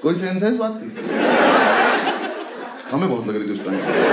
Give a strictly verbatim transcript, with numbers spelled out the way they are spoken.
कोई सेंस है इस बात की? हमें बहुत लग रही थी उस टाइम।